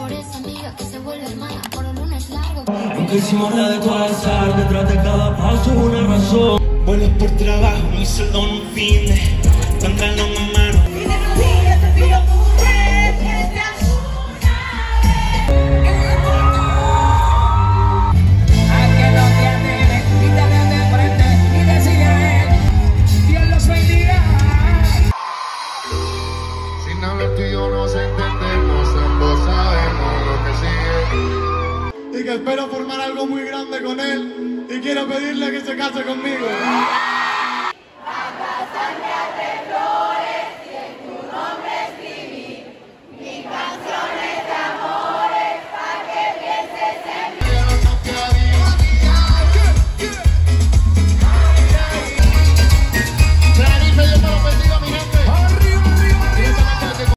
mejores amigas que se vuelven malas por un lunes largo. Nunca hicimos nada de tu azar, detrás de cada paso una razón. Vuelos por trabajo, mi sueldo en un fin de pantalón a mano. Sin hablar tú y yo nos entendemos, ambos sabemos lo que sigue. Y que espero formar algo muy grande con él y quiero pedirle que se case conmigo.